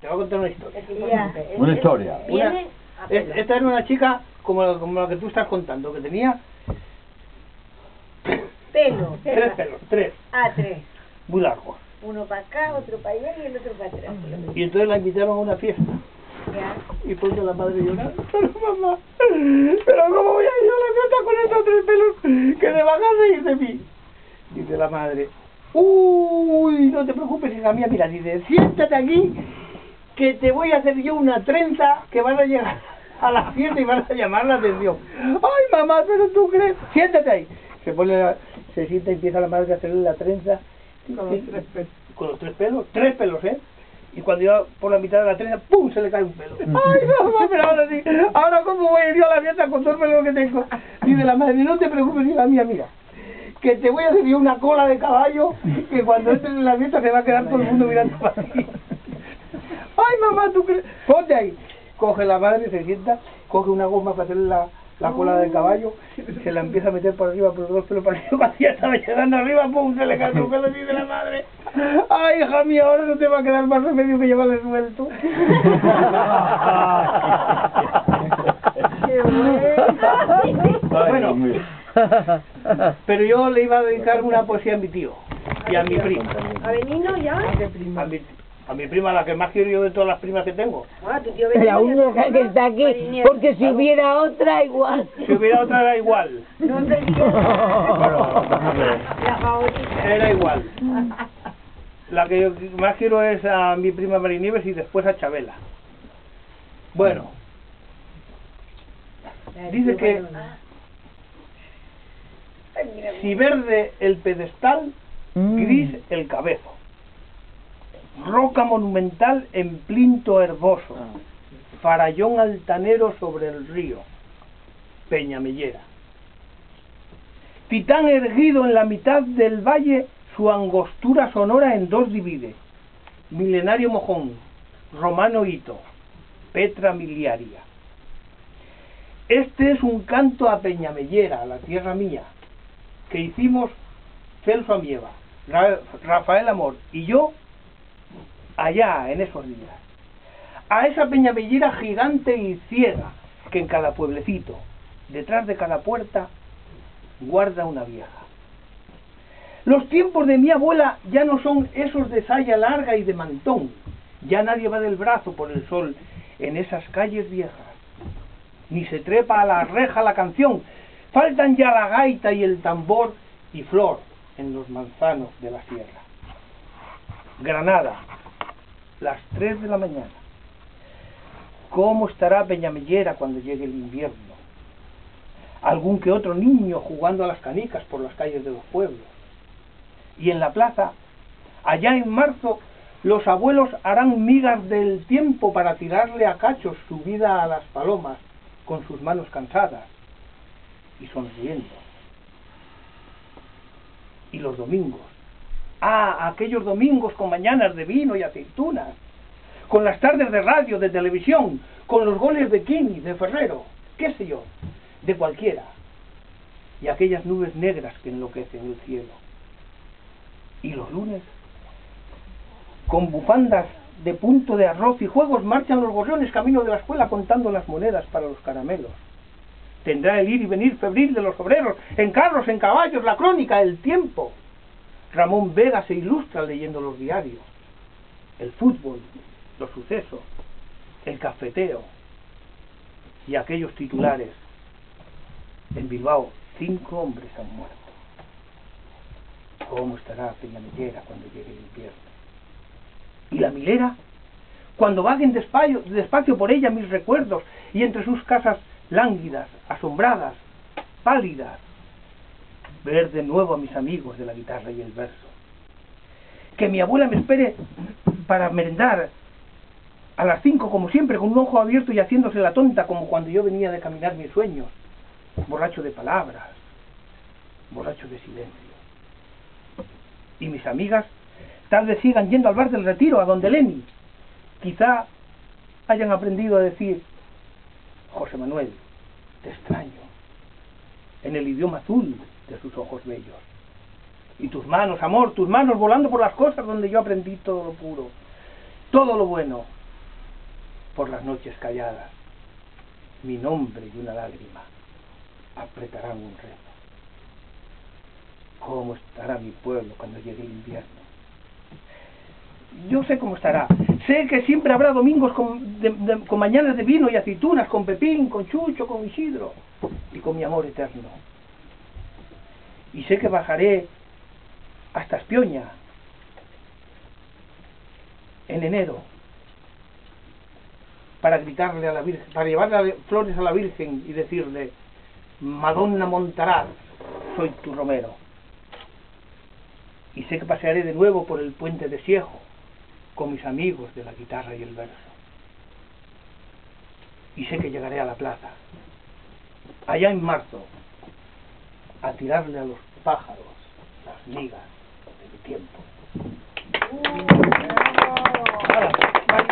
Te voy a contar una historia. Una historia. Esta era una chica como la que tú estás contando, que tenía... Pelo. Tres pelos, tres. Ah, tres. Muy largos. Uno para acá, otro para allá y el otro para atrás. Y entonces la invitaron a una fiesta. Ya. Y pone la madre llorando. Pero mamá, ¿pero cómo voy a ir a la fiesta con estos tres pelos que te van a reír de mí? Dice la madre, uy, no te preocupes, hija mía, mira, dice, siéntate aquí, que te voy a hacer yo una trenza que van a llegar a la fiesta y van a llamar la atención. Ay, mamá, pero tú crees, siéntate ahí. Se sienta y empieza la madre a hacerle la trenza. Con los tres pelos, ¿eh? Y cuando iba por la mitad de la trenza, ¡pum!, se le cae un pelo. ¡Ay, mamá, pero ahora sí! ¿Ahora cómo voy a ir yo a la fiesta con todo el pelo que tengo? Dice la madre, no te preocupes, hija mía, mira, que te voy a hacer yo una cola de caballo, que cuando entres en la fiesta se va a quedar todo el mundo mirando para ti. ¡Ay, mamá, tú crees! Ponte ahí. Coge la madre, se sienta, coge una goma para hacerle la cola del caballo, se la empieza a meter por arriba, por los dos pelos para arriba, cuando ya estaba llegando arriba, ¡pum!, se le cae un pelo, y dice la madre, ¡ay, hija mía, ahora no te va a quedar más remedio que llevarle suelto! ¡Qué bueno! Bueno, pero yo le iba a dedicar una poesía a mi tío y a mi prima. ¿A Benino ya? A mi prima, la que más quiero yo de todas las primas que tengo. Ah, tu tío Benino. La única que está aquí, porque si hubiera otra igual. Si hubiera otra era igual. No entendía. La favorita. Era igual. La que yo más quiero es a mi prima Marinieves y después a Chabela. Bueno. Dice que si verde el pedestal, gris el cabezo. Roca monumental en plinto herboso, farallón altanero sobre el río, Peñamellera. Titán erguido en la mitad del valle, su angostura sonora en dos divide, milenario mojón, romano hito, Petra miliaria. Este es un canto a Peñamellera, a la tierra mía, que hicimos Celso Amieva, Rafael Amor y yo, allá en esos días, a esa Peñamellera gigante y ciega que en cada pueblecito, detrás de cada puerta, guarda una vieja. Los tiempos de mi abuela ya no son esos de saya larga y de mantón, ya nadie va del brazo por el sol en esas calles viejas, ni se trepa a la reja la canción, faltan ya la gaita y el tambor y flor en los manzanos de la sierra. Granada, las 3 de la mañana. ¿Cómo estará Peñamellera cuando llegue el invierno? Algún que otro niño jugando a las canicas por las calles de los pueblos. Y en la plaza, allá en marzo, los abuelos harán migas del tiempo para tirarle a cachos su vida a las palomas con sus manos cansadas y sonriendo. Y los domingos, aquellos domingos con mañanas de vino y aceitunas, con las tardes de radio, de televisión, con los goles de Quini, de Ferrero, qué sé yo, de cualquiera, y aquellas nubes negras que enloquecen el cielo. Y los lunes, con bufandas de punto de arroz y juegos, marchan los gorriones camino de la escuela contando las monedas para los caramelos. Tendrá el ir y venir febril de los obreros, en carros, en caballos, la crónica, el tiempo. Ramón Vega se ilustra leyendo los diarios, el fútbol, los sucesos, el cafeteo y aquellos titulares. En Bilbao, 5 hombres han muerto. ¿Cómo estará Peñamellera cuando llegue el invierno? ¿Y la milera? Cuando vaguen despacio por ella mis recuerdos y entre sus casas lánguidas, asombradas, pálidas, ver de nuevo a mis amigos de la guitarra y el verso. Que mi abuela me espere para merendar a las 5 como siempre, con un ojo abierto y haciéndose la tonta como cuando yo venía de caminar mis sueños, borracho de palabras, borracho de silencio. Y mis amigas tal vez sigan yendo al bar del Retiro, a donde Leni. Quizá hayan aprendido a decir: José Manuel, te extraño, en el idioma azul de sus ojos bellos. Y tus manos, amor, tus manos volando por las cosas donde yo aprendí todo lo puro, todo lo bueno, por las noches calladas, mi nombre y una lágrima apretarán un rezo. ¿Cómo estará mi pueblo cuando llegue el invierno? Yo sé cómo estará. Sé que siempre habrá domingos con mañanas de vino y aceitunas, con Pepín, con Chucho, con Isidro y con mi amor eterno. Y sé que bajaré hasta Espioña en enero para gritarle a la Virgen, para llevarle flores a la Virgen y decirle: Madonna Montaraz, soy tu romero. Y sé que pasearé de nuevo por el puente de Siejo con mis amigos de la guitarra y el verso. Y sé que llegaré a la plaza, allá en marzo, a tirarle a los pájaros las migas de mi tiempo. Nada,